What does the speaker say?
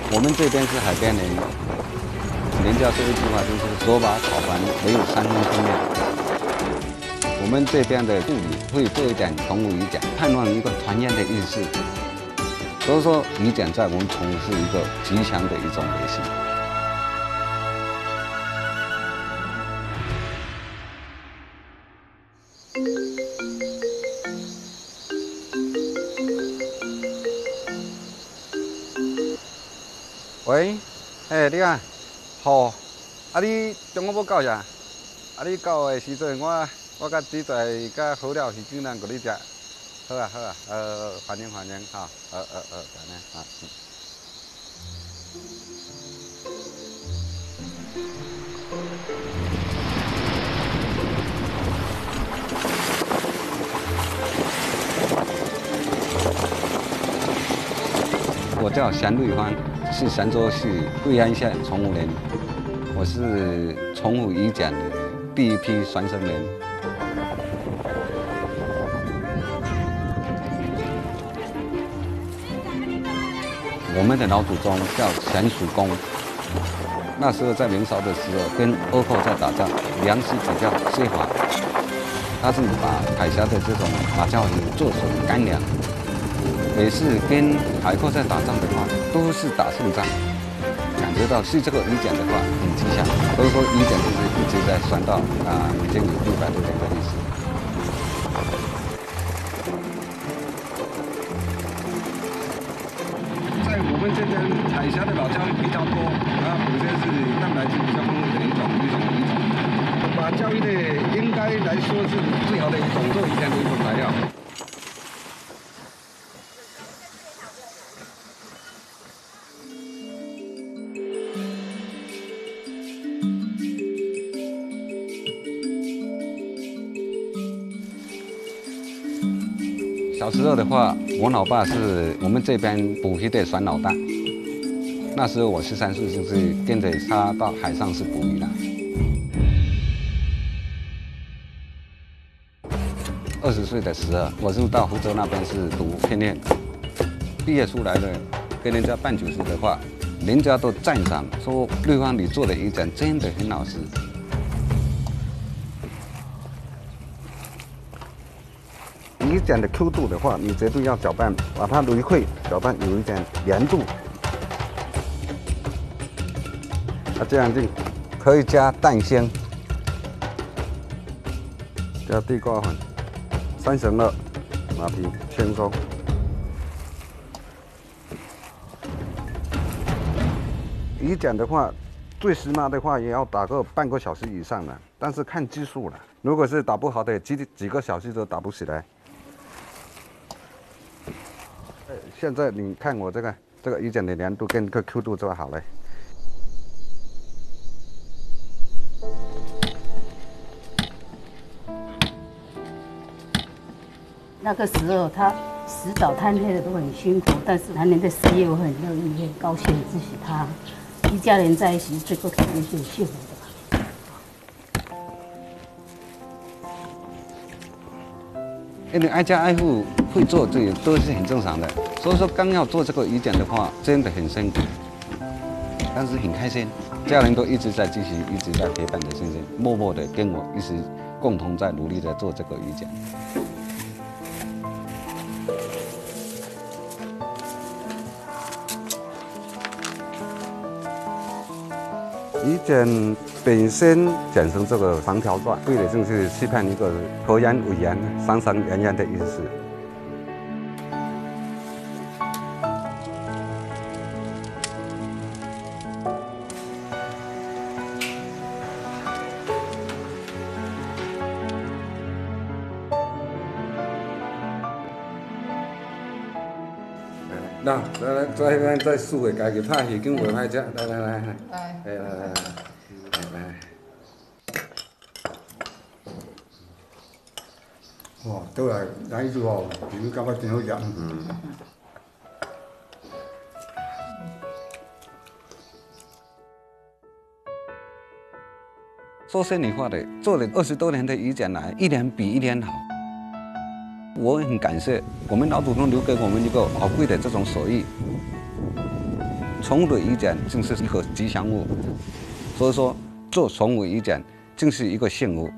我们这边是海边人，人家说一句话就是手把炒饭没有3分钟面。我们这边的助理会做一点宠物语讲，盼望一个团圆的意思。所以说，语讲在我们宠物是一个吉祥的一种维系。喂，你啊，好，你中午要到啥？你到的时阵，我甲姊仔甲好了鱼酒咱给你食。好啊，好啊，欢迎欢迎，哈，安尼啊。我叫祥瑞欢，是泉州市贵安县宠物人，我是宠物语讲的第一批传承人。我们的老祖宗叫咸蜀公，那时候在明朝的时候跟倭寇在打仗，粮食比较缺乏，他是把海峡的这种马鲛鱼做成干粮。每次跟海寇在打仗的话，都是打胜仗，感觉到是这个语讲的话很吉祥。所以说语讲就是一直在传到已经有600多年的历史。在我们这边海峡的老鲛鱼比较多，有些是蛋白质比较丰富的一种鱼种。马鲛鱼呢，应该来说是最好的一种做语讲的一种材料。小时候的话，我老爸是我们这边捕鱼的船老大。那时候我13岁，就是跟着他到海上是捕鱼的。20岁的时候，我是到福州那边是读片院，毕业出来了，跟人家办酒席的话，人家都赞赏说瑞芳你做的语讲真的很好吃。语讲的 Q 度的话，你绝对要搅拌，把它揉碎，搅拌有一点粘度。这样就可以加蛋香，加地瓜粉，3成了，马蹄轻松。语讲的话，最起码的话也要打个半个小时以上了，但是看技术了。如果是打不好的，几个小时都打不起来。现在你看我这个语讲的粘度跟个 Q 度就好了。 那个时候他洗澡贪黑的都很辛苦，但是男人的事业我很乐意，很高兴支持他。一家人在一起，这个肯定是很幸福的。 因为挨家挨户会做这个都是很正常的，所以说刚要做这个语讲的话，真的很辛苦，但是很开心，家人都一直在继续，一直在陪伴的，现在默默的跟我一起共同在努力的做这个语讲。语讲本身讲成这个长条状，为的就是期盼一个和颜委言、长长圆圆的意思。来，再数个家己拍鱼羹袂歹食，来。 哦，倒来来一组哦，鱼感觉真好食。 说心里话的，做了20多年的语讲来，一年比一年好。我很感谢我们老祖宗留给我们一个宝贵的这种手艺。 宠物的义诊正是一个吉祥物，所以说做宠物义诊正是一个幸福。